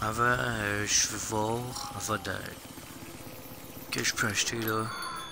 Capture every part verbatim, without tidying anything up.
Avant, euh, je vais voir avant de... que je peux acheter là.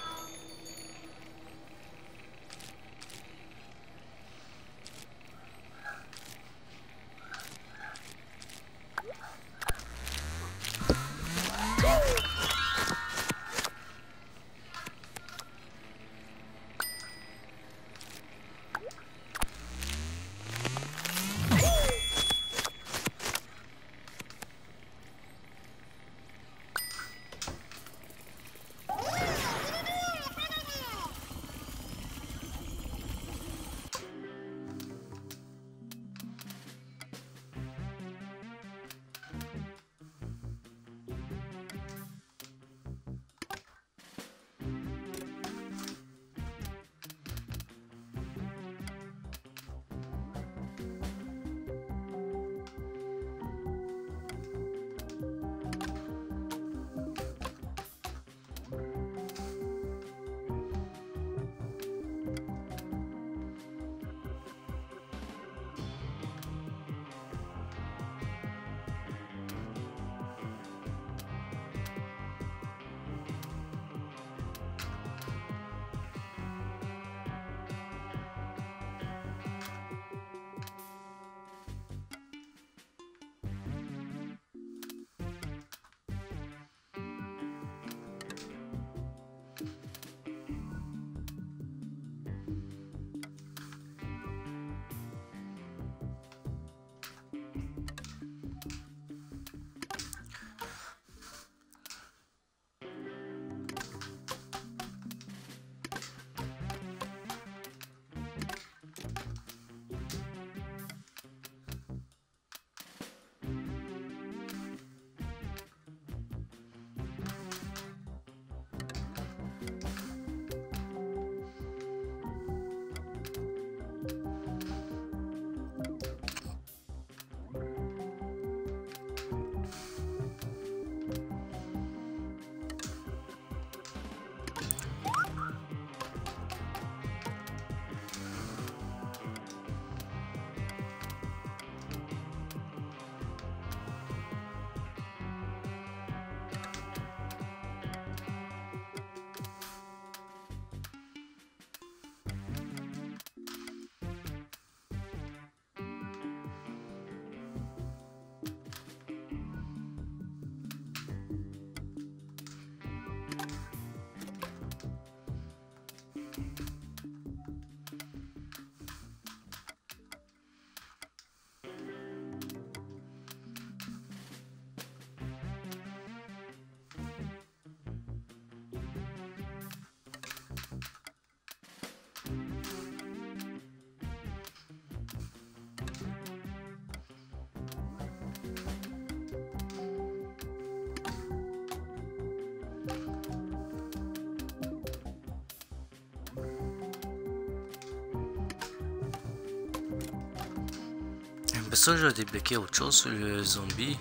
Après ça, je vais débloquer autre chose sur le zombie.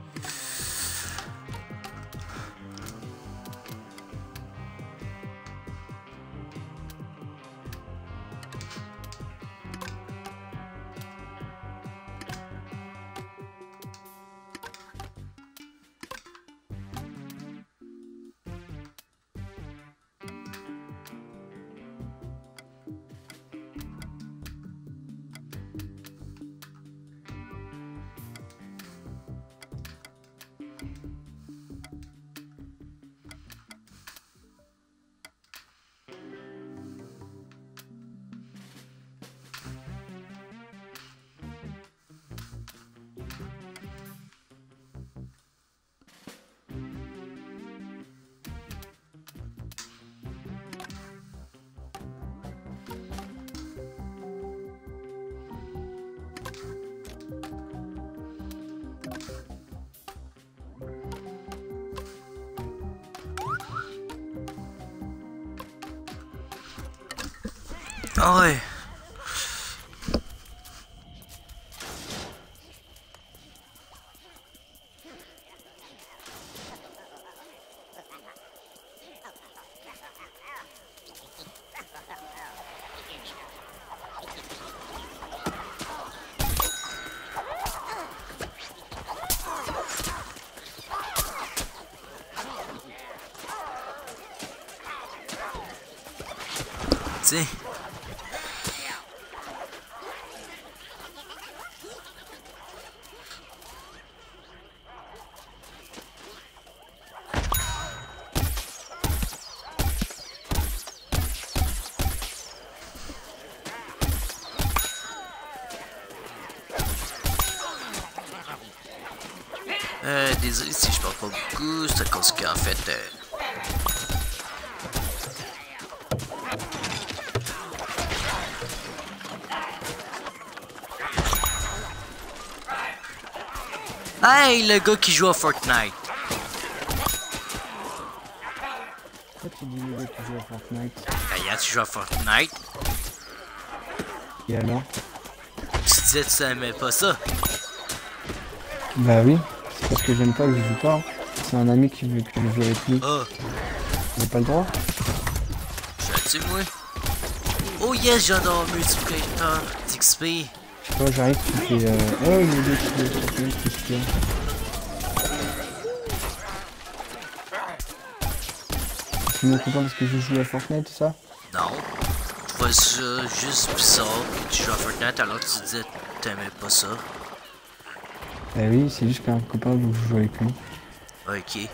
Ah ouais. Tiens. Euh, désolé si je parle pas beaucoup, c'est à cause qu'en fait... Euh... Hey, le gars qui joue à Fortnite! Pourquoi tu dis le gars qui joue à Fortnite? Ben, hier, tu joues à Fortnite. Et alors? Tu disais que tu aimais pas ça. Bah oui, c'est parce que j'aime pas que je joue pas. C'est un ami qui veut que je joue avec lui. Oh, J'ai pas le droit. je suis moi. Oh yes, j'adore multiplayer d'X P. Toi j'arrive, tu fais euh... oh le gars qui joue à Fortnite, qu'est-ce qu'il y a? Tu me comprends parce que je joue à Fortnite, c'est ça? Non. Je trouve ça juste bizarre que tu joues à Fortnite alors que tu disais que t'aimais pas ça. Bah oui, c'est juste qu'un copain veut que je joue avec lui. Ok.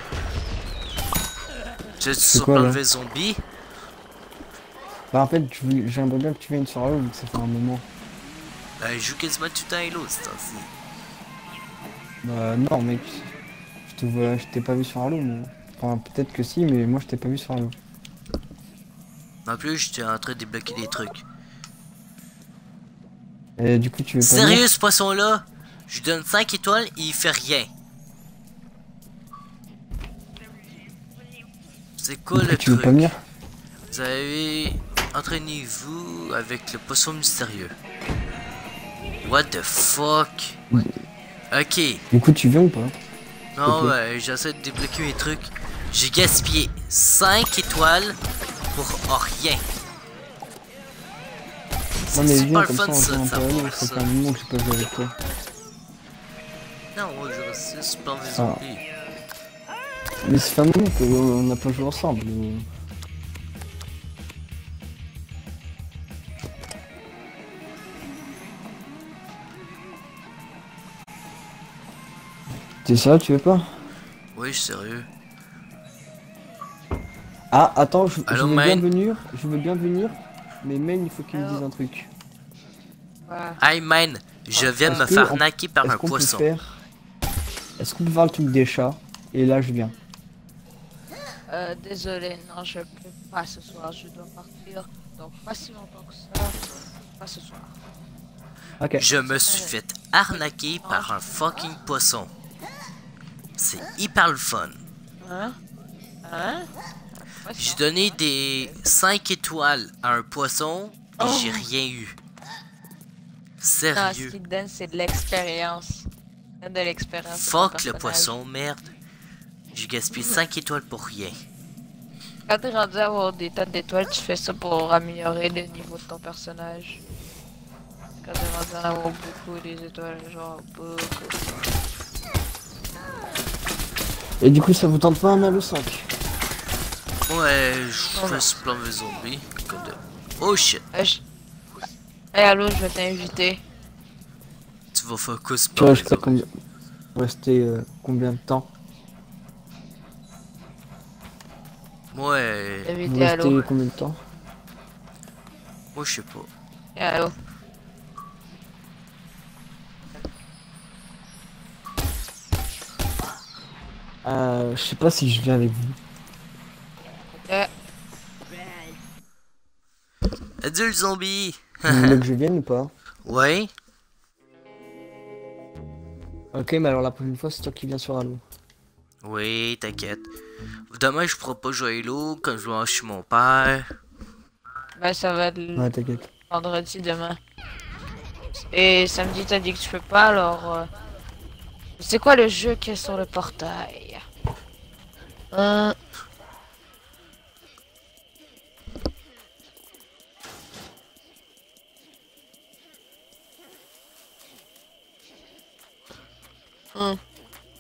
Tu C'est sur quoi, là? enlever zombie? Bah en fait, je voulais- j'aimerais bien que tu viennes sur Halo vu que ça fait un moment. Ben, je joue quasiment tout le temps Halo, ce temps-ci. Bah non mec, je te vois, je t'ai pas vu sur Halo moi. Enfin peut-être que si, mais moi je t'ai pas vu sur Halo. En plus, j'étais en train de débloquer des trucs. Et du coup tu veux pas Sérieux, venir? ce poisson-là? Je lui donne cinq étoiles et il fait rien. C'est quoi Du coup, le tu veux truc? pas venir? Vous avez... Entraînez-vous avec le poisson mystérieux. What the fuck? Ok. Du coup tu viens ou pas? Non, plaît. ouais, j'essaie de débloquer mes trucs. J'ai gaspillé cinq étoiles pour rien. Non C'est mais super viens comme ça fun on ça, joue de un peu à Halo, savoir ça ça. fait un moment que j'ai pas joué avec toi. Non, on va jouer aussi super des Ah. zombies. Mais ça fait un moment qu'on n'a pas joué ensemble. mais- C'est ça, tu veux pas? Oui, je suis sérieux. Ah attends, je, je Allô, veux bien man? venir, je veux bien venir, mais Main il faut qu'il me Allô? dise un truc. Ouais. Hey man, je viens de Est-ce me que faire on- naquer par Est-ce un qu'on peut poisson. faire... Est-ce qu'on peut faire le truc des chats? Et là je viens. Euh, désolé, non, je peux pas ce soir, je dois partir. Donc, pas si longtemps que ça. Pas ce soir. Ok. Je me suis fait arnaquer par un fucking poisson. C'est hyper le fun. Hein? Hein? Ouais, J'ai ça. donné des cinq étoiles à un poisson et Oh. j'ai rien eu. Non, ce Sérieux. qu'il donne, c'est de l'expérience. Il donne de l'expérience. sur ton Fuck le personnage. poisson, merde. J'ai gaspillé cinq étoiles pour rien. Quand t'es rendu à avoir des tonnes d'étoiles, tu fais ça pour améliorer le niveau de ton personnage. Quand t'es rendu à avoir beaucoup des étoiles, genre beaucoup. Et du coup ça vous tente pas un Halo cinq? Ouais, je fais ce plan de zombies. Comme de... Oh shit. Hey, je... hey, allô, je vais t'inviter. Tu vas faire quoi ce Tu plan vas de rester zombies? combien... Rester euh, combien de temps? Ouais, Vous Inviter restez allô. combien de temps? moi je sais pas. Hey, allô. Euh, je sais pas si je viens avec vous. Eh, Adulte zombie. Vous voulez que je vienne ou pas? Ouais. Ok, mais alors la prochaine fois c'est toi qui viens sur Halo. Oui, t'inquiète. Demain je pourrai pas jouer à Halo quand je vais chez mon père. ben ça va être le Ouais, t'inquiète. vendredi demain. Et samedi, t'as dit que tu peux pas, alors... euh, c'est quoi le jeu qui est sur le portail? Euh... Hum.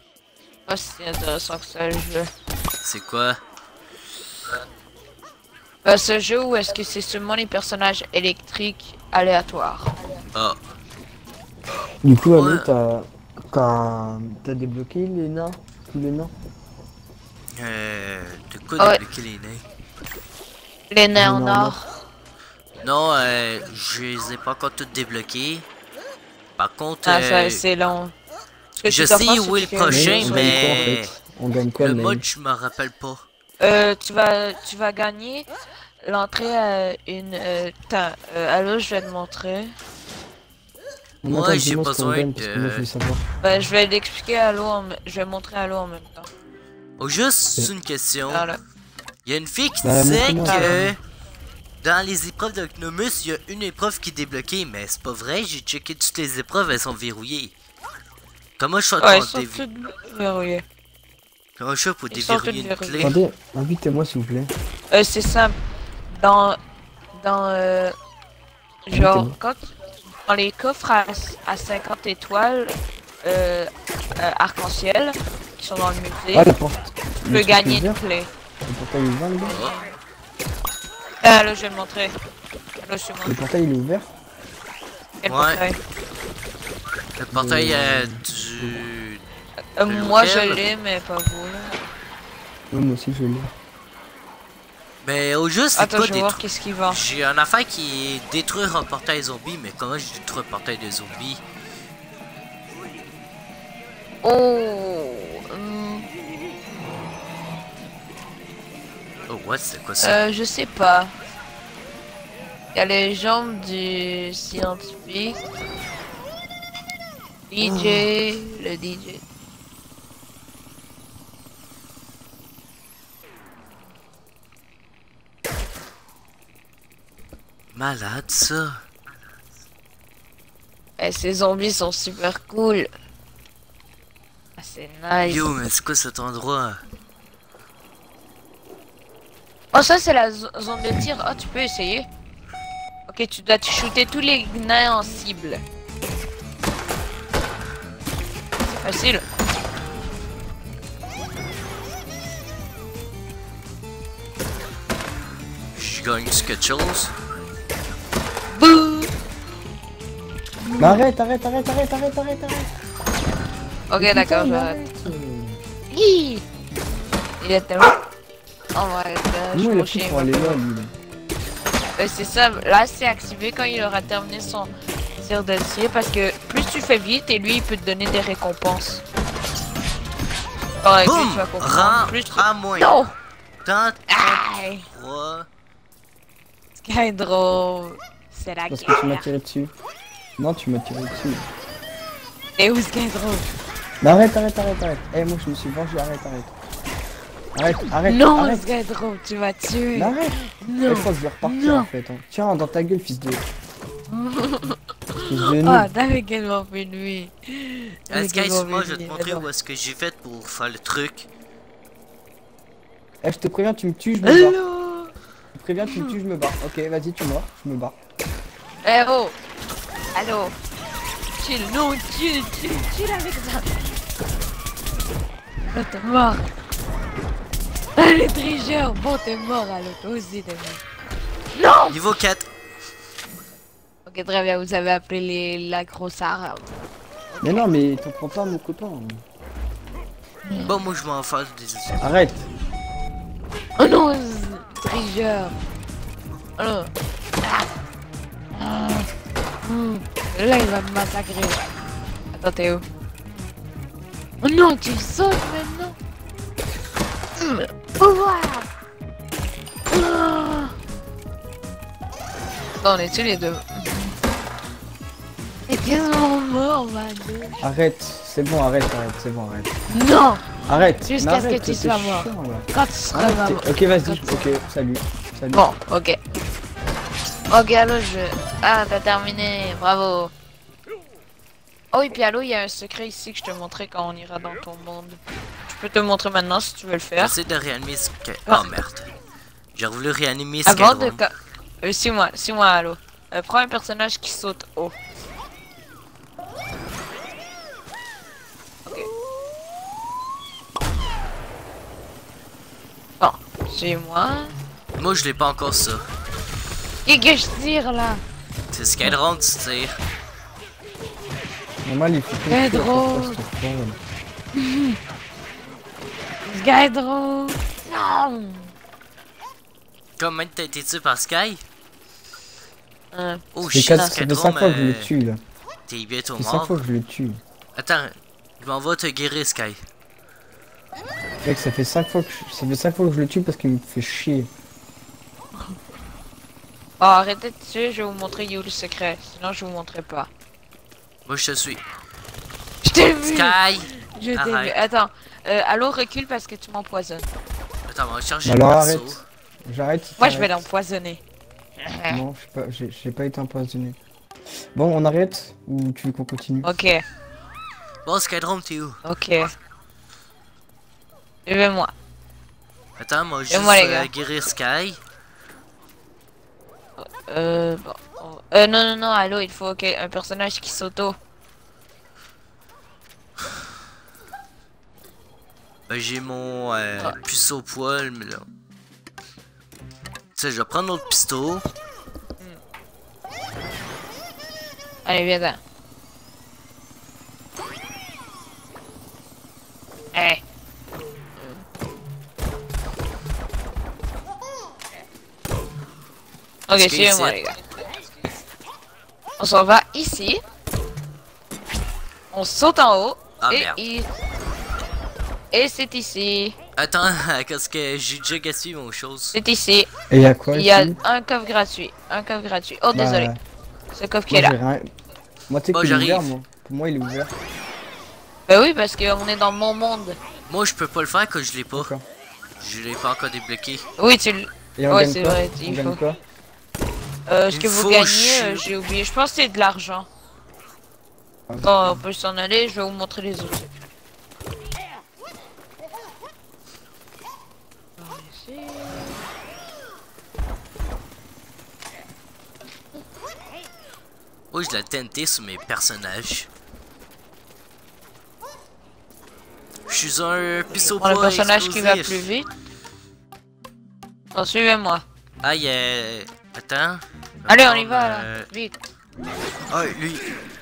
Pas si intéressant que ça le jeu. C'est quoi? Euh, ce jeu ou est-ce que c'est seulement les personnages électriques aléatoires? Ah, Du coup, Ouais. Allo, t'as t'as t'as débloqué les nains, tous les nains. euh, de quoi Ouais. débloquer les nains? Les nains en Les nains en or. Non, euh, je les ai pas encore toutes débloquées. Par contre, Ah, ça, euh, c'est long. Ce que je tu dois sais faire, où c'est est que- le prochain, on gagne quoi en mais fait? On gagne quoi le le mode, mail? je me rappelle pas. Euh, tu vas, tu vas gagner l'entrée à une. Euh, t'as- euh, allô, je vais te montrer. Non, Moi, attends, j'ai dis-moi ce qu'on besoin gagne parce que moi je de... veux savoir. Bah, je vais l'expliquer à l'eau, en... me- je vais montrer à l'eau en même temps. Oh, juste Ok. une question. Voilà. Il y a une fille qui Bah, disait montre-moi, que montre-moi. dans les épreuves d'Ocnomus, il y a une épreuve qui est débloquée, mais c'est pas vrai, j'ai checké toutes les épreuves, elles sont verrouillées. Comment je fais Ouais, ils pour sont dévi- toutes verrouillées. Comment je fais pour Ils sont déverrouiller toutes une verrouillées. clé? Attendez, invitez-moi s'il vous plaît. Euh, c'est simple. Dans, dans, euh, genre, Invitez-moi. quand, dans les coffres à, à cinquante étoiles, euh, euh, arc-en-ciel, qui sont dans le musée, Ah, la porte. tu peux gagner une Le clé. portail est ouvert, les gars. Oh, Ah, là, je vais le montrer. Là, c'est moi. Le portail il est ouvert. Quel Ouais. portail? le portail euh, du... Euh, Le moi, je lequel? l'ai, mais pas vous, là. Ouais, moi aussi je l'ai. Mais au juste, c'est Attends, pas je vais voir détruire. qu'est-ce qu'il vend. J'ai un affaire qui est détruire un portail zombie, mais comment je détruis un portail de zombie? Oh, hum, Oh, what, c'est quoi ça? euh, je sais pas. Il y a les jambes du scientifique. D J, le D J. Malade, ça. Eh, ces zombies sont super cool. Ah, c'est nice. Yo, mais c'est quoi cet endroit? Oh, ça, c'est la zo- zone de tir. Oh, tu peux essayer. Ok, tu dois te shooter tous les nains en cible. C'est facile. Je gagne quelque chose? Bouh. Mais arrête, arrête, arrête, arrête, arrête, arrête, arrête. Ok, d'accord, Putain, j'arrête. arrête. Hi. Il est tellement... Oh my god, je Moi il suis a pris chien. pour aller là lui. Euh, c'est ça, là c'est activé quand il aura terminé son tir de tir parce que plus tu fais vite et lui il peut te donner des récompenses. Alors, avec lui, Boum! tu vas comprendre. Rends Plus tu... à moins. Non! Dans Aïe! trois. Ce qui est drôle, c'est la Parce que tu m'as guerre. tiré dessus. Non, tu m'as tiré dessus. Et où ce qui est drôle? Mais arrête, arrête, arrête, arrête. Eh, moi je me suis vengé, arrête, arrête. Arrête, arrête, Non, arrête. ce qui est drôle, tu vas tuer. Mais arrête. Eh, Non. je crois que je vais repartir Non. en fait. Hein. Tiens, dans ta gueule, fils de. Fils de Ah, nul. t'avais quellement fait lui. Est-ce que moi je vais te montrer où est-ce que j'ai fait pour faire le truc? Eh, je te préviens, tu me tues, je me barre. Allô? Je te préviens, tu me tues, je me barre. Ok, vas-y, tu meurs, je me barre. Eh oh! Allô? Chill, non, chill, chill, chill avec ça. Oh, t'es mort. Allez, tricheur, bon, t'es mort, allô, toi aussi, t'es mort. Non! Niveau quatre. Ok, très bien, vous avez appelé les... la grosse arabe. Mais non, mais t'en prends pas mon copain. Bon, moi je m'en face des... Arrête. Oh non, tricheur. Alors. Ah. Ah. Hmm. Là, il va me massacrer. Attends, t'es où? Oh non, tu sautes maintenant. Hmm. Pouvoir. Ah. Bon, on est tous les deux. Et quasiment mort, Mado. Arrête, c'est bon, arrête, arrête, c'est bon, arrête. Non! Arrête. Jusqu'à mais ce que arrête, tu c'est sois mort. chiant, là. Quand tu seras Arrête, mort. t'es- ok, vas-y, ok, salut. Salut. Bon, ok. Ok, allô, je... Ah, t'as terminé, bravo. Oh, et puis allô, il y a un secret ici que je te montrerai quand on ira dans ton monde. Je peux te montrer maintenant si tu veux le faire. J'essaie de réanimer ce que... Ah. Oh merde. J'ai voulu réanimer Avant de... Skyrim. ca- Euh, suis-moi, suis-moi, allô. Euh, prends un personnage qui saute haut. Ok. Bon, suis-moi. Moi, je l'ai pas encore ça. Qu'est-ce que je tire là? C'est Skydron, tu tires. Normal, il faut que C'est je fasse drôle. ce spawn. Skydro! Non! Combien t'as été tué par Sky? Euh, Oh C'est shit, quatre- Ça fait Skydron, cinq fois que je le euh, tue là. t'es bientôt C'est cinq mort. fois que je le tue. Attends, je m'en vais te guérir, Sky. Mec, ça fait cinq fois que je... ça fait cinq fois que je le tue parce qu'il me fait chier. Oh, arrêtez de tuer, je vais vous montrer où est le secret. Sinon, je vous montrerai pas. Moi, je te suis. Je t'ai vu! Sky! Je t'ai vu. Arrête. Attends, euh, allô, recule parce que tu m'empoisonnes. Attends, on va charger Alors le arrête. perso. J'arrête. si Moi, je vais t'arrêtes. l'empoisonner. Non, je sais pas, j'ai j'ai pas été empoisonné. Bon, on arrête ou tu veux qu'on continue? Ok, Bon, Skydron, t'es où? ok. Suivez-moi. Attends, moi, juste Et moi, les euh, gars. guérir Sky. Euh, bon. oh, Euh, non, non, non, allô, il faut ok, un personnage qui s'auto. Ben, j'ai mon euh, Ouais. puceau au poil, mais là. Tu sais, je vais prendre l'autre pisto. Allez, viens là. Hey. Ok, Est-ce que suivez-moi ici- les gars. On s'en va ici. On saute en haut. Ah, et merde. il- Et c'est ici. Attends, parce que j'ai déjà gaspillé mon chose. C'est ici. Et il y a quoi Il y a ici? un coffre gratuit. Un coffre gratuit. Oh, Bah, désolé. Ce coffre qui Moi, est là. j'ai rien. Moi, tu sais Bon, qu'il est ouvert, j'arrive. moi. Pour moi, il est ouvert. Bah oui, parce qu'on est dans mon monde. Moi, je peux pas le faire quand je l'ai pas. D'accord. Je l'ai pas encore débloqué. Oui, tu le. Et on Ouais, gagne c'est quoi? vrai, On il gagne faut. quoi? Euh, ce Il que vous faut gagnez, chier. euh, j'ai oublié. Je pense que c'est de l'argent. Ah, Bon, on peut s'en aller. Je vais vous montrer les autres. Oui, je l'ai tenté sur mes personnages. Je suis un pistolet Prends le pas personnage qui va explosif. plus vite. Bon, suivez-moi. Ah, il y a... Attends. Je vais Allez, on y prendre, va là. euh, Vite. Ah, lui.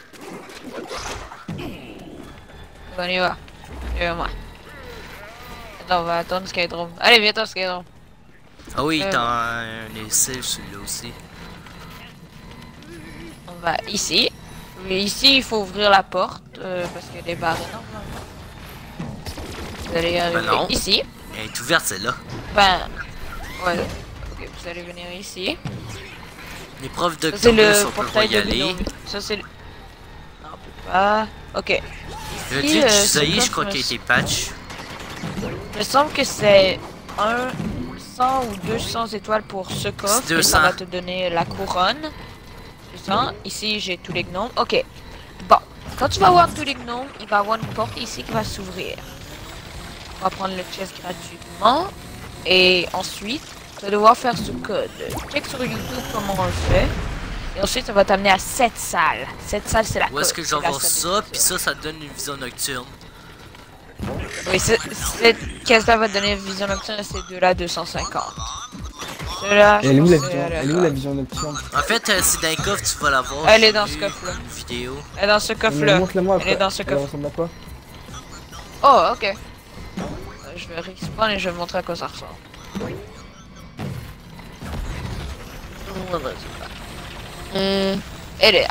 On y va. Suivez-moi. Attends, on va attendre Skydrome. Allez, viens-toi Skydrome. Ah oui, Euh, t'as un essai celui-là aussi. On va ici. Mais ici, il faut ouvrir la porte euh, parce qu'elle est barrée normalement. Vous allez arriver non. ici. Elle est ouverte celle-là. Ben, ouais. Ok, vous allez venir ici. Les profs Ça c'est d'Octopus, le on peut pas portail y de aller. Bidon. Ça c'est le... Non, on peut pas. Ok. Le Ici, dieu euh, du ce Saï, je coffre crois me- qu'il a été patch. Il me semble que c'est un cent ou deux cents étoiles pour ce coffre. C'est Et ça deux cents. va te donner la couronne. deux cents. Ici, j'ai tous les gnomes. Ok. Bon. Quand tu vas voir tous les gnomes, il va y avoir une porte ici qui va s'ouvrir. On va prendre le chest gratuitement. Et ensuite, tu vas devoir faire ce code. Check sur YouTube comment on le fait. Et ensuite, ça va t'amener à cette salle. Cette salle, c'est la Où est-ce code, que c'est la j'envoie salle de ça, vision. puis ça, ça te donne une vision nocturne. Oui, ce- cette caisse-là va te donner une vision nocturne et ces deux-là deux cent cinquante. Ceux-là, je Elle est où pense la que c'est vision? à Elle est où la vision nocturne? En fait, euh, c'est dans le coffre, tu vas la voir. Elle est j'ai dans vu ce coffre-là. Une vidéo. Elle est dans ce Mais coffre-là. montre-la-moi Elle après. est dans ce Elle coffre. ressemble à quoi? Oh, ok. Euh, Je vais respawn et je vais te montrer à quoi ça ressemble. Hum, elle est là.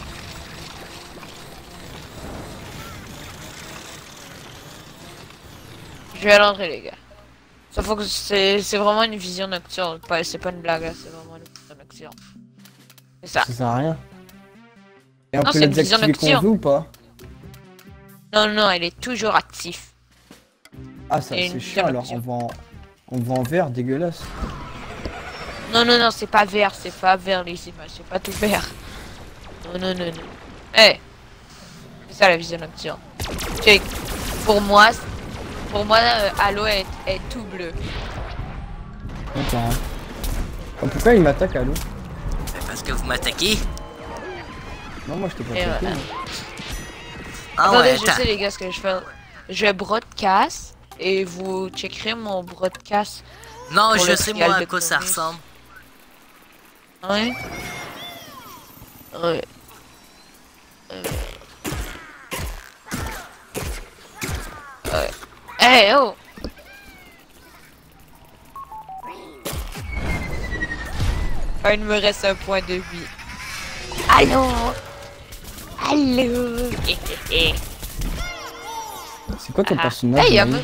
Je vais à l'entrée, les gars. Ça faut que c'est c'est vraiment une vision nocturne. Pas, c'est pas une blague, hein, c'est vraiment une vision nocturne. C'est ça. Ça sert à rien. Et on Non, peut c'est la une vision désactiver quand on nocturne. veut ou pas? Non, non, elle est toujours active. Ah, ça Et c'est une chiant alors. On vision va en... on va en vert, dégueulasse. Non, non, non, c'est pas vert, c'est pas vert les images, c'est pas tout vert. Non, non, non, non. Eh, c'est ça la vision nocturne. Check. Pour moi, pour moi, euh, Halo est, est tout bleu. Attends. hein. Oh, pourquoi il m'attaque à l'eau? Ben, parce que vous m'attaquez. Non, moi je t'ai pas Et attaqué. voilà. moi. Ah Attendez, ouais, je attends. sais les gars ce que je fais. Je vais broadcast et vous checkerez mon broadcast Non, Pour je le sais trial moi à de quoi ça Gnomus. ressemble. Ouais. Ouais. Euh. Ouais. Hey, oh! Ah, il me reste un point de vie. Allô? Allô? Eh, eh, eh. C'est quoi ton Ah. personnage? Hey, y'a Maï me-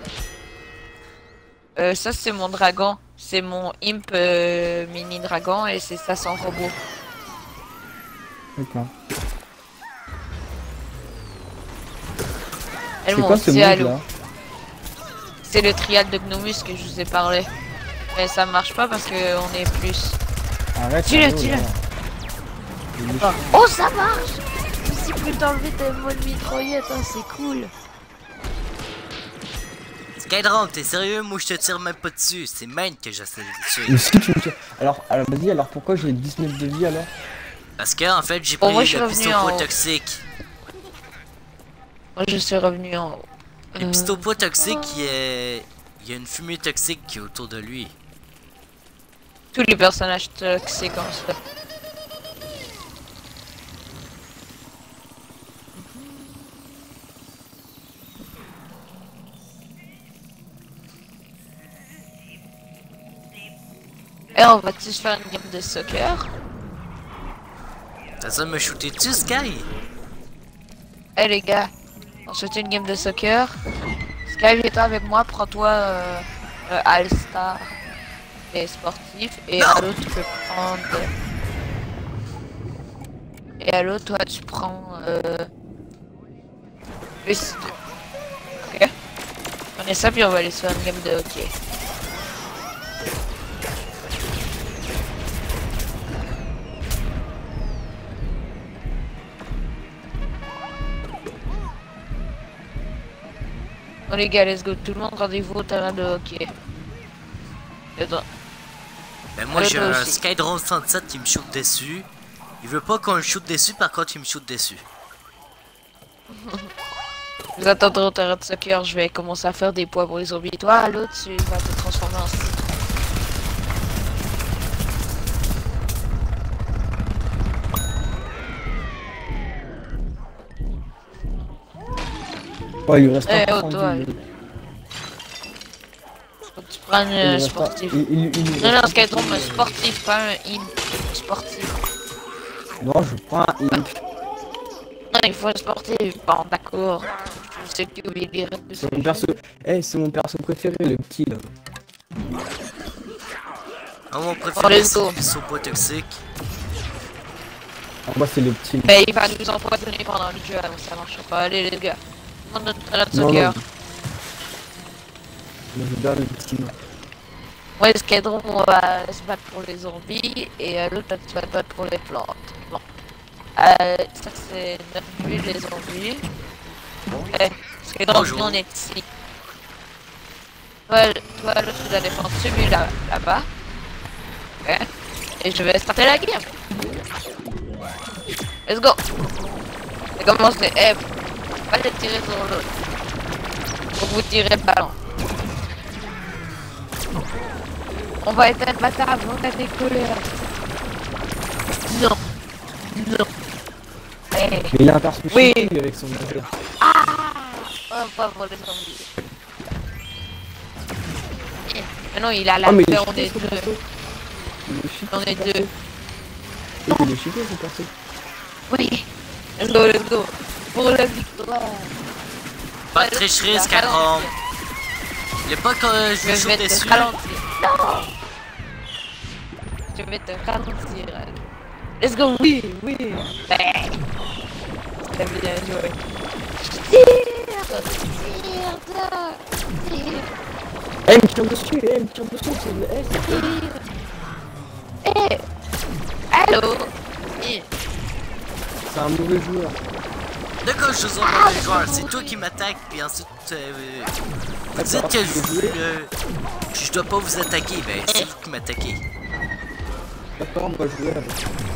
Euh, ça c'est mon dragon. C'est mon imp euh, mini dragon et c'est ça son robot. D'accord. Elle C'est mon quoi ce petit move halo. là? C'est le trial de Gnomus que je vous ai parlé. Mais ça marche pas parce que on est plus. Arrête. Tire-le, Halo, tire-le. là. Il est méchant. Oh, ça marche! Si tu peux t'enlever ta mode mitraillette, hein, c'est cool. Skydron, t'es sérieux? Moi je te tire même pas dessus. C'est Main que j'essaie de Mais tuer. si tu me tires. Alors, alors vas-y, alors pourquoi j'ai dix-neuf de vie alors? Parce que en fait j'ai Bon, pris moi, je suis le revenu pistolet en haut. toxique. Moi je suis revenu en haut. Le Euh, pistolet toxique, il est... il y a une fumée toxique qui est autour de lui. Tous les personnages toxiques comme ça. Et on va-tu se faire une game de soccer? T'as ça me shooter dessus, Sky? Eh les gars, on se fait une game de soccer. Sky, viens avec moi, prends-toi euh, euh, All-Star et sportif. Et Non. à l'autre, tu peux prendre. Et à l'autre, toi, tu prends. Euh... le C deux. Ok. On est ça, puis on va aller se faire une game de hockey. Bon les gars, let's go. Tout le monde, rendez-vous au terrain de hockey. Et toi. Ben moi Euh, j'ai toi un aussi. Skydron soixante-sept qui me shoot dessus. Il veut pas qu'on le shoot dessus, par contre il me shoot dessus. Vous attendrez au terrain de soccer, je vais commencer à faire des poids pour les zombies. Toi, à l'autre, tu vas te transformer en citron. Ouais, il lui reste Eh, un oh, point de toi, vie. Faut que tu prennes Il lui euh, reste pas- sportif. il- il- il lui Non, reste non, un Skydron, point de mais vie. sportif, pas un imp. Sportif. Non, je prends un imp. Non, il faut un sportif. Bon, d'accord. Je sais que il est C'est mon perso. Eh, c'est mon perso préféré, le petit là. Ah, mon Oh, préféré let's c'est go. le pistolet toxique. Ah, moi, c'est le petit. Mais il va nous empoisonner pendant le jeu, alors ça marche pas. Allez, les gars. Tout le monde au terrain de Non, soccer. non. Moi, je bien le petit. Ouais, Skydron, on va se battre pour les zombies et euh, l'autre, tu vas te battre pour les plantes. Bon. Euh, ça, c'est notre but, les zombies. Eh, Skydron, Bonjour. nous, on est ici. Toi, toi là, tu dois défendre celui-là, là-bas. Ok. Et je vais starter la game. Let's go. Et commencer. Eh, pas de tirer sur l'autre. Faut que vous tirez le ballon. On va être imbattable, on a des colères. Non. Non. Eh. Mais il a un perso Oui. chelou, lui, avec son majeur. Oh, pas pour les zombies. Eh. Mais non, il a la Ah, mais il est peur, on est cheaté, son deux. perso. Il est cheaté, On son est perso. deux. Eh, Il est cheaté, son perso. Oui. Let's go, let's go. Pour la victoire. Pas de tricherie, Skydron. Il est pas que je Je vais vais shoot te dessus. ralentir. Non. Je vais te ralentir. Let's go, oui, oui. Ouais. T'as bien joué. Tire, tire, tire. Eh, il me tire dessus, eh, il me tire dessus, c'est le S. Eh. Allô. Eh. C'est un mauvais joueur. De quoi je suis un mauvais joueur? C'est toi qui m'attaques, puis ensuite euh, vous dites que je, euh, je dois pas vous attaquer. Ben, c'est vous qui m'attaquez. D'accord, on va jouer avec.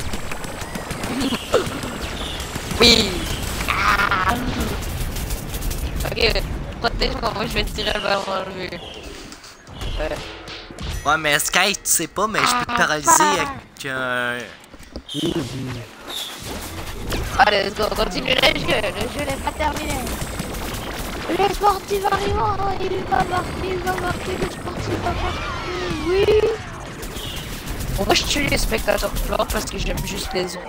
Oui. Ah. Ok, protège-moi, moi je vais tirer le ballon dans le but. Ouais. Ouais, mais Sky, tu sais pas, mais je peux te paralyser avec un... Allez, let's go, continue le jeu, le jeu n'est pas terminé. Le sportif arrive, il va marquer, il va marquer, le sportif va marquer, oui. Bon, moi je tue les spectateurs forts parce que j'aime juste les zombies.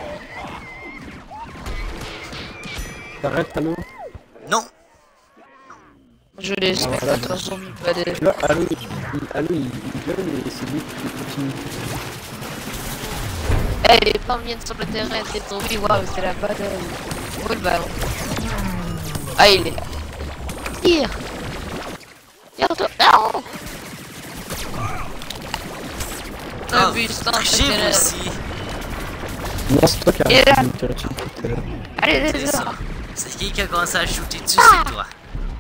T'arrêtes, Allo? Non! Je les spectateurs zombies, pas des... Là, Allo, il, il- Allo, il, il gueule et c'est lui qui continue. Eh, les femmes viennent sur le terrain, c'est zombies, waouh, c'est la bataille. Où est le ballon? Ah, il est là. Tire! Tire-toi! Non! Ah, Un bus dans triché, le vous terrain. aussi! Non, c'est toi qui Il est là. as de me tirer dessus tout à l'heure. Allez, C'est les ça. gars! C'est qui qui a commencé à shooter dessus, c'est toi.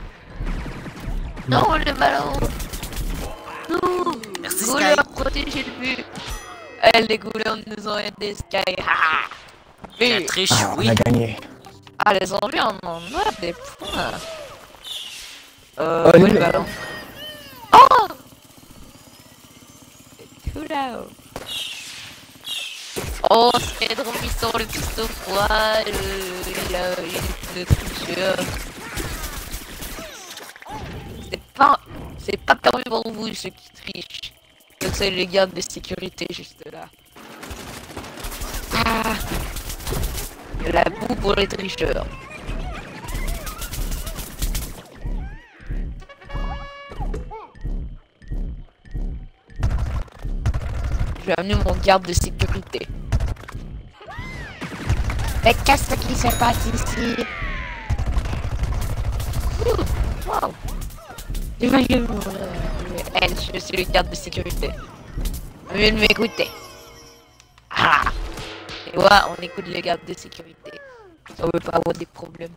Non, le ballon! Non! Merci, Goulet Sky. a protégé le but! Eh, les goulets nous ont aidé, Sky! Haha! La Oui. triche, Ah, on oui. a gagné. Ah, les zombies en ont marre des points! Euh, Oh, où est il le est là. ballon? Oh! C'est tout là-haut! Oh, c'est drôle, ils sont le piston froid, le... il a... il est de tricheur. C'est pas... c'est pas permis pour vous, ceux qui trichent. Donc c'est les gardes de sécurité juste là. Ah. Il y a la boue pour les tricheurs. J'ai amené mon garde de sécurité. Mais qu'est-ce qui se passe ici? Ouh, wow. Imagine, euh, eh, je suis le garde de sécurité. Mieux de m'écouter. Ah. Et ouais, on écoute les gardes de sécurité. On veut pas avoir des problèmes.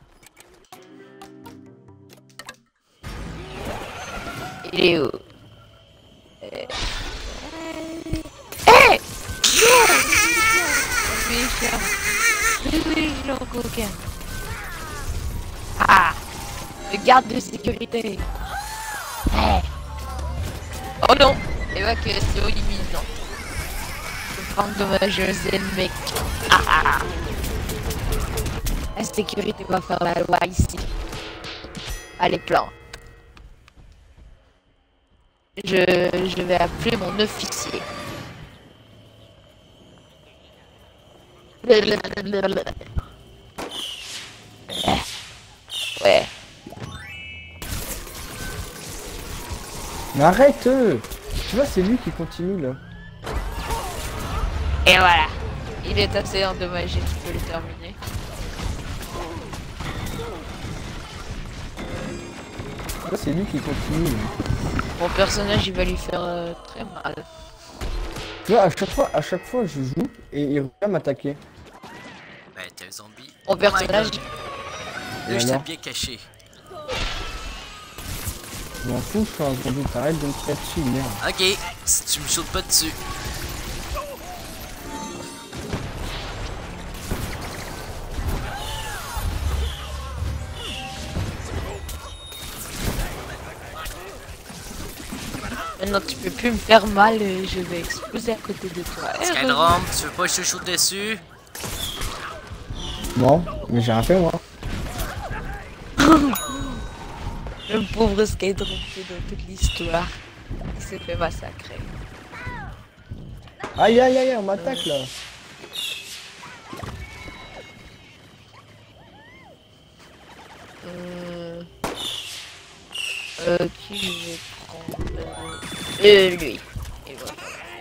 Il est où? Euh... Hey! Non! Méchant! Méchant coquin! Ah! Le garde de sécurité! Hey! Oh non! Évacuation imminente! Je prends dommageuse ennemis. Ah, ah! La sécurité va faire la loi ici. Allez, plan. Je, je vais appeler mon officier. Ouais. Mais arrête euh. Tu vois, c'est lui qui continue là. Et voilà. Il est assez endommagé, tu peux le terminer. Là, c'est lui qui continue. Là. Mon personnage, il va lui faire euh, très mal. Tu vois, à chaque fois, à chaque fois, je joue et il revient m'attaquer. Ben, t'es un zombie. Mon Oh my personnage, God. Et Là, je t'ai alors bien caché. Je m'en fous, je suis un zombie. T'arrêtes de me tirer dessus, merde. Ok, si tu me sautes pas dessus. maintenant tu peux plus me faire mal et je vais exploser à côté de toi. Skydrum, tu veux pas que je te shoot dessus? Non, mais j'ai rien fait moi. Le pauvre Skydrum qui est dans toute l'histoire. Il s'est fait massacrer. Aïe aïe aïe, on m'attaque là. Euh... Euh, qui je vais prendre? Euh, lui. Et voilà.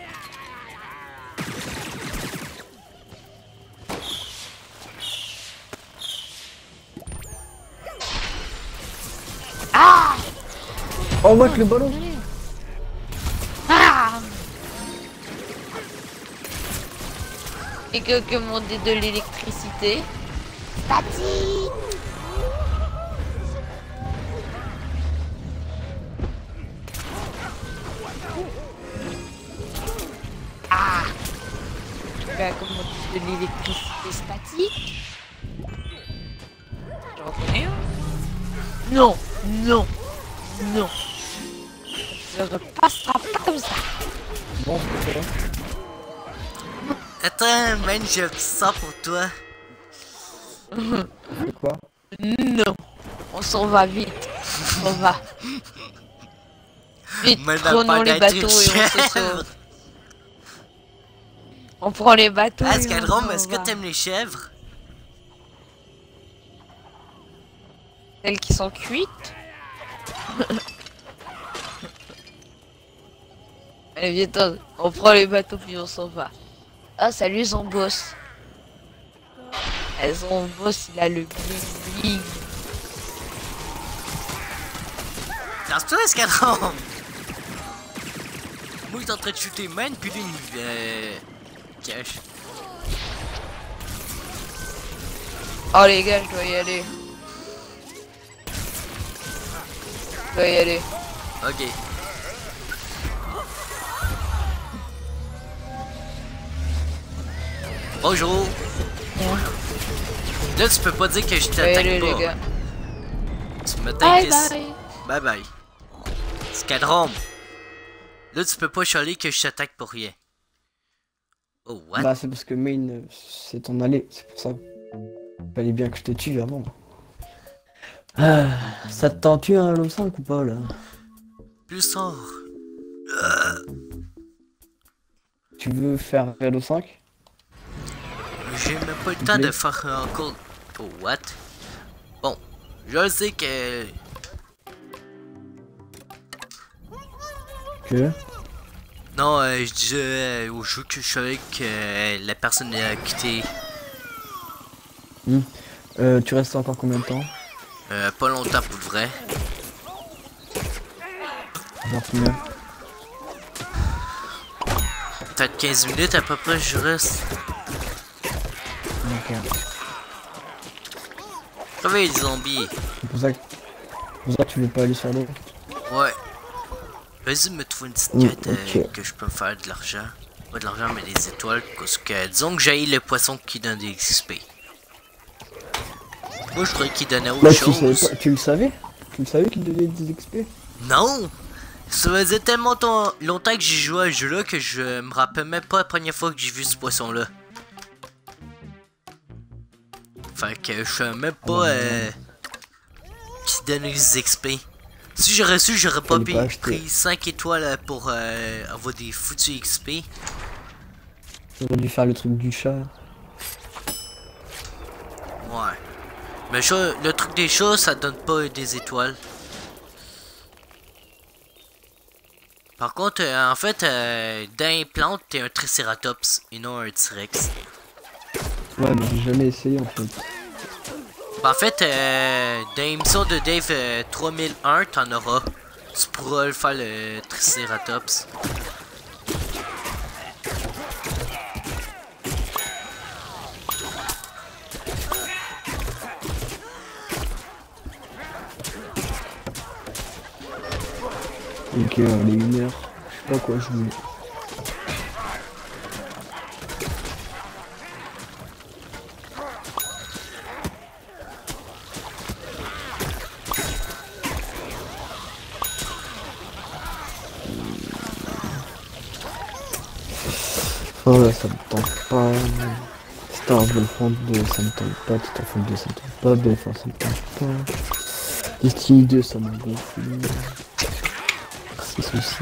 Ah! Oh, moi le ballon. Ah! Et que commander de l'électricité. Statique! Ah! Je vais commander de l'électricité statique. J'en connais un. Non, non, non. Ça ne passera pas comme ça. penses que toi? Attends, man, j'ai ça pour toi. C'est quoi? Non. On s'en va vite. On s'en va. Vite, Mais n'a prenons pas les d'être bateaux une et on se chèvre. sauve. On prend les bateaux. Ah, et on Scadrom, s'en est-ce que va. t'aimes les chèvres? Celles qui sont cuites. Allez, viens, on prend les bateaux puis on s'en va. Ah, salut Zambos. Eh, Zambos, il a le bling bling. Lance-toi, Scadrom! Moi, il est en train de shooter man, puis lui, il euh... cache. Oh les gars, je dois y aller. Je dois y aller. Ok. Bonjour! Bien. Là, tu peux pas dire que je Je dois y aller t'attaque les pas. gars. Tu me Bye t'inquiètes. bye. Bye bye. Scadrom. Là, tu peux pas chialer que je t'attaque pour rien. Oh, what? Bah c'est parce que main euh, c'est ton allée, c'est pour ça. Fallait bien que je te tue avant. Ah, ça te tente tu un Halo cinq ou pas là? Plus fort. Tu veux faire Halo cinq? J'ai même pas le temps de faire encore... Oh, what? Bon, je sais que... Que? Non, euh, je disais euh, au jeu que je savais que euh, la personne a quitté. Hmm. Euh, tu restes encore combien de temps? Euh, pas longtemps pour le vrai. Genre combien? Peut-être quinze minutes à peu près, je reste. Ok. Réveille les zombies. C'est pour ça que... c'est pour ça que tu veux pas aller sur l'eau. Ouais. Vas-y, me trouve une petite Mm, quête euh, ok. que je peux me faire de l'argent. Pas de l'argent, mais des étoiles. Parce que disons que j'ai le poisson qui donne des X P. Moi, je croyais qu'il donnait autre Bah tu savais chose. pas, tu le savais? Tu le savais qu'il donnait des X P? Non! Ça faisait tellement ton- longtemps que j'ai joué à ce jeu-là que je me rappelle même pas la première fois que j'ai vu ce poisson-là. Fait que je sais même pas euh, qui donne les X P. Si j'aurais su, j'aurais pas Fallait pu- pas acheter. pris cinq étoiles euh, pour euh, avoir des foutus X P. J'aurais dû faire le truc du chat. Ouais. Mais ça, le truc des chats, ça donne pas des étoiles. Par contre, euh, en fait, euh, dans les plantes, t'es un Triceratops et non un T-Rex. Ouais mais j'ai jamais essayé en fait. Ben, en fait, euh, dans l'émission de Dave euh, trois mille un, t'en auras. Tu pourras le faire le Triceratops. Ok, allez, une heure. Je sais pas quoi jouer. Oh là, ça me tente pas. Star Battlefront deux, ça me tente pas. Titanfall deux, ça me tente pas. Belfort, ça me tente pas. Destiny deux, ça m'a gonflé. C'est ceci.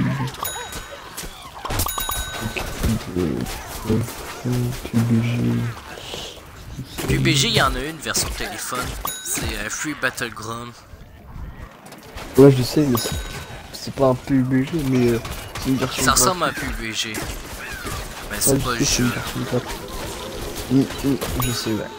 P B G. P B G, il y en a une version téléphone. C'est euh, Free Battleground. Ouais, je sais, mais c'est- c'est pas un P U B G, mais euh, c'est une version Ça ressemble à graphique. P B G. Mais Ouais, c'est je pas le sais, c'est une jeu. version graphique. Hum, hum, je sais, ouais.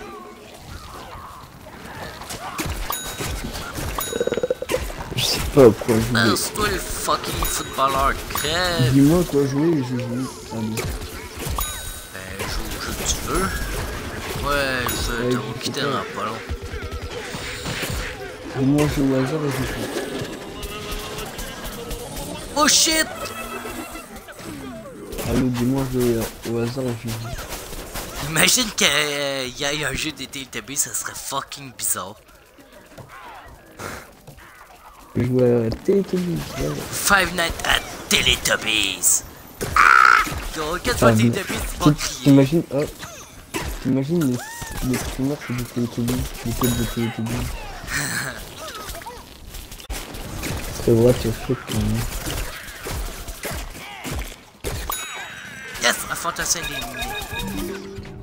Euh, je sais pas quoi jouer. Lance-toi le fucking footballeur, crève. Dis-moi quoi jouer et je joue. Allez. Ben, joue au jeu que tu veux. Ouais, je Ouais, te je requitter sais pas. dans pas long. Dis-moi je joue au hasard et je joue. Oh shit! Allô, dis-moi je joue au hasard et je joue. Imagine qu'il y ait un jeu de Teletubbies, ça serait fucking bizarre. Je joue à Teletubbies, ouais. Five Nights at Teletubbies. gros. Quatre fois Ah, t'es mais- tapé, tu vas Tu- crier. T'imagines, oh, t'imagines les, les streamers c'est des Télétobies, les têtes de Télétobies. C'est what the fuck, quand même. Yes, un fantassin éliminé.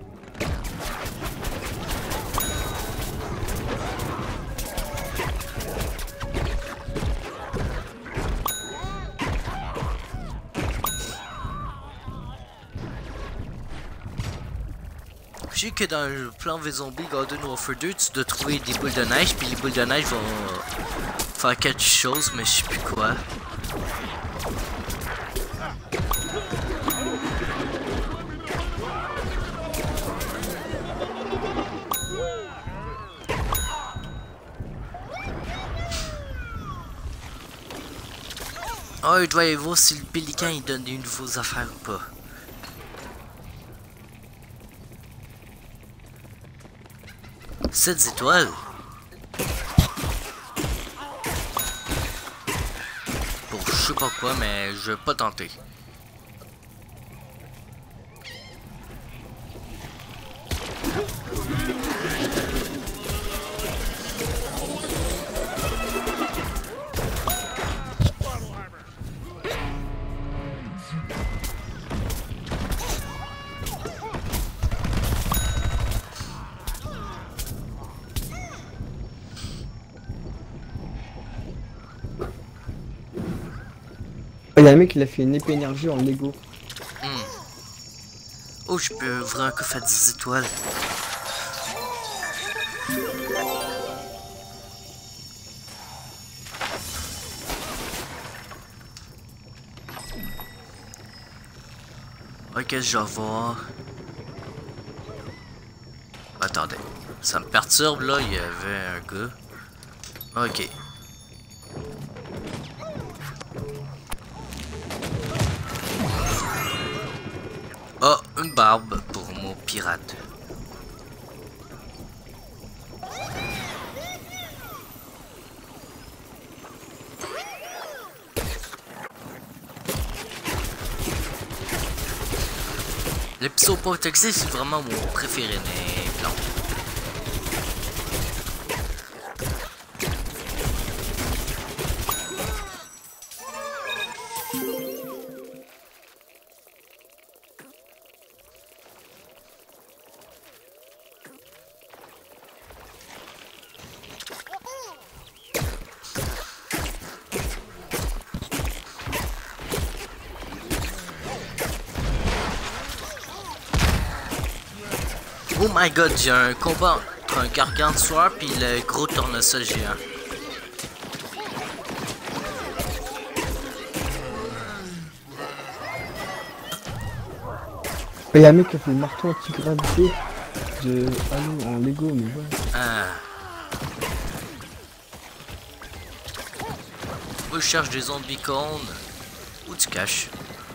Je sais que dans le plan V-Zombie Garden Warfare deux, tu dois trouver des boules de neige, puis les boules de neige vont faire quelque chose, mais je sais plus quoi. Oh, il doit y voir si le pélican il donne des nouveaux affaires ou pas. sept étoiles. Bon, je sais pas quoi, mais je vais pas tenter. Oh, y'a un mec qui a fait une épée énergie en Lego. Hmm. Oh, je peux ouvrir un coffre à dix étoiles. Ok, je vais voir. Attendez. Ça me perturbe là, il y avait un gars. Ok. Oh, une barbe pour mon pirate. L'épisode pas toxique, c'est vraiment mon préféré, mais non. Oh my god, j'ai un combat entre un gargantuar puis le gros tournesol géant. Il y a un mec qui a fait le marteau anti-gravité de Halo en Lego, mais ouais. Ah. Moi je cherche des zombies cônes. Où tu caches?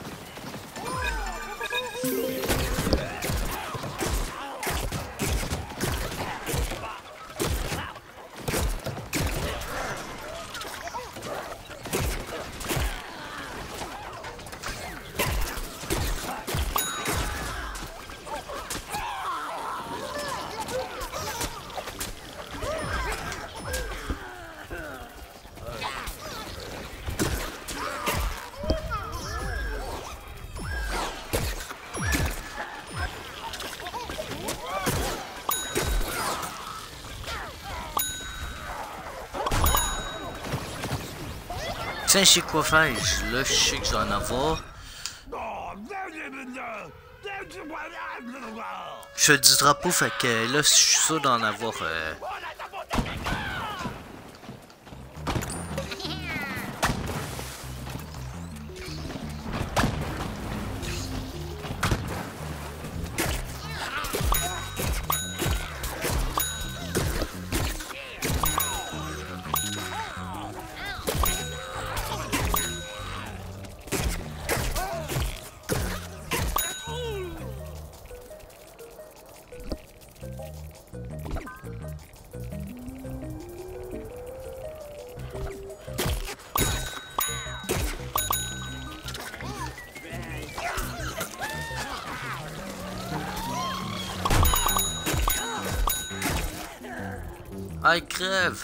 Tiens, je sais quoi faire. Je- Là, je sais que je dois en avoir. Je fais du drapeau, fait que là, je suis sûr d'en avoir. Euh... Ah, crève!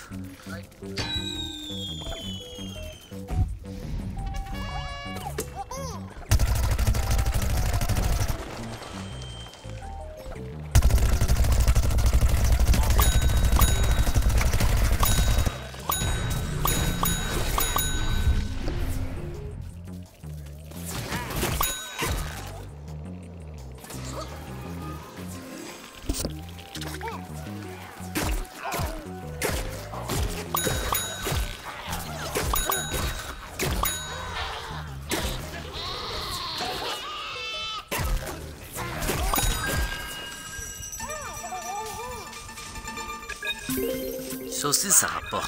Ça aussi, ça rapporte.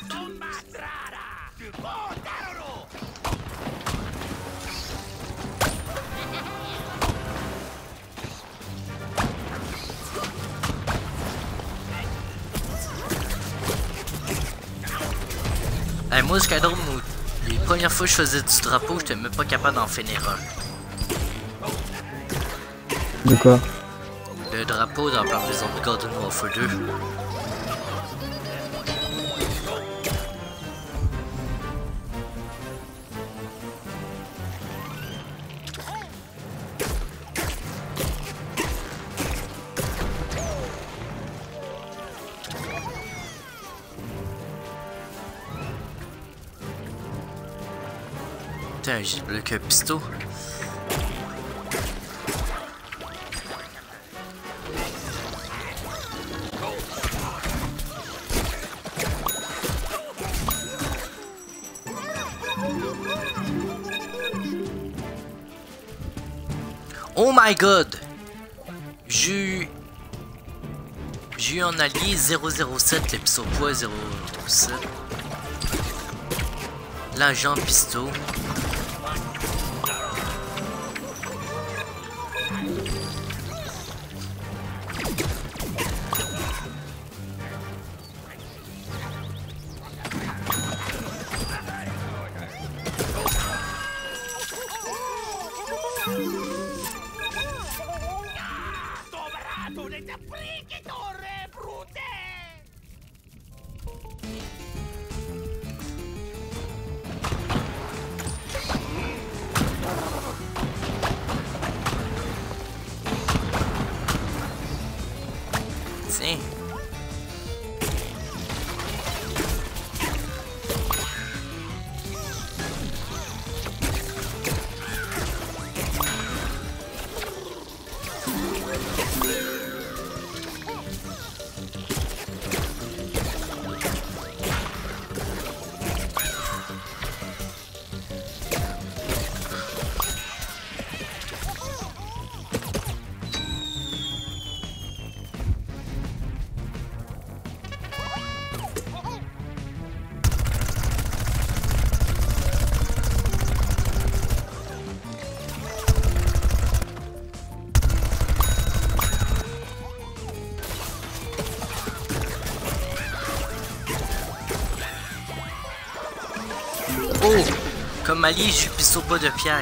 Hey, moi, Skydrome, les premières fois que je faisais du drapeau, j'étais même pas capable d'en finir un. De quoi? Le drapeau dans Plan Maison de Garden Warfare deux. Putain, j'ai le que pisto. Oh my god! J'ai eu... J'ai eu un allié zéro zéro sept, l'épisode poids zéro sept. L'agent Pisto. Tiens. Oh! Comme allié, je suis pisse au bas de pierre.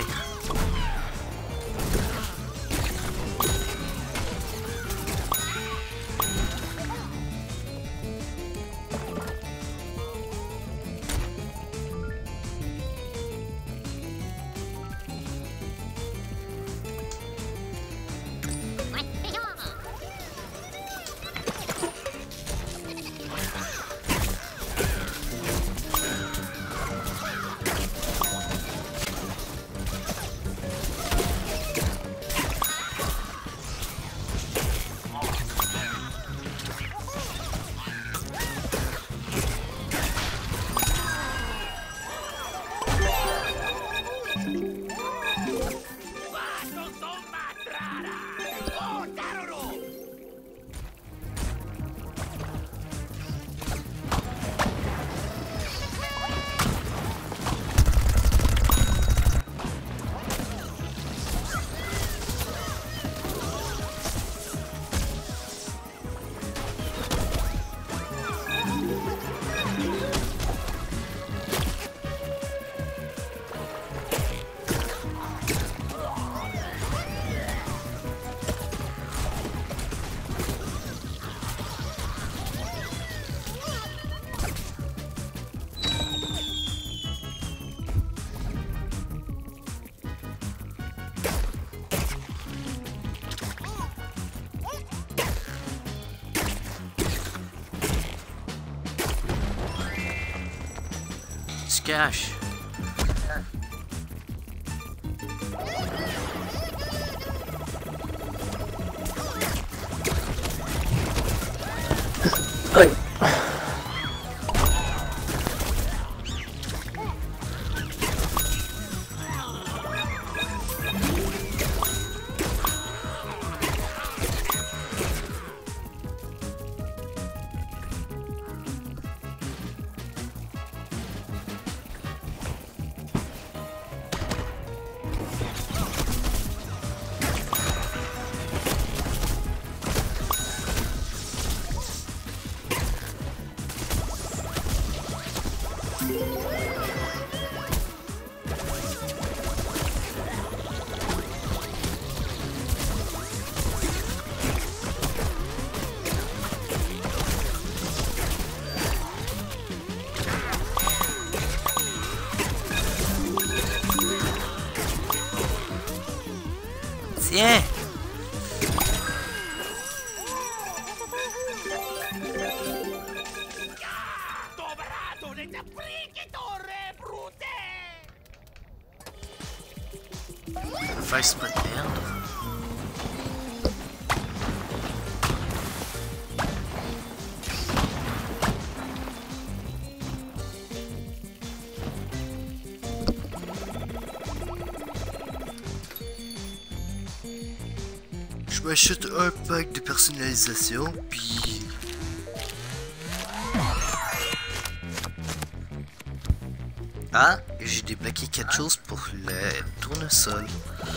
cache. Ouais. Tiens. Faire se pas de merde. Je m'achète un pack de personnalisation, puis... Ah, j'ai débloqué quelque chose pour le tournesol.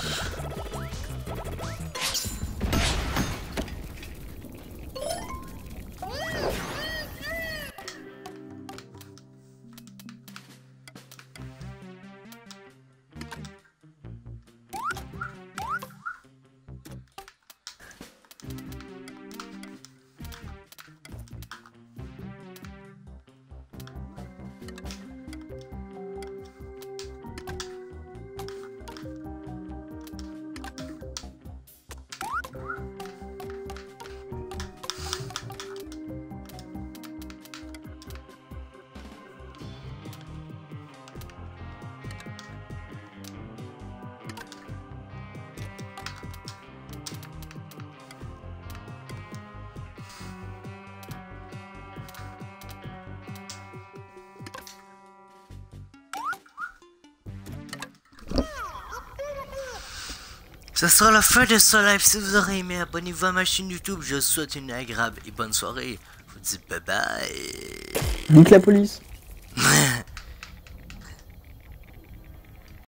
Ça sera la fin de ce live. Si vous aurez aimé, abonnez-vous à ma chaîne YouTube. Je vous souhaite une agréable et bonne soirée. Je vous dis bye bye. Nique la police.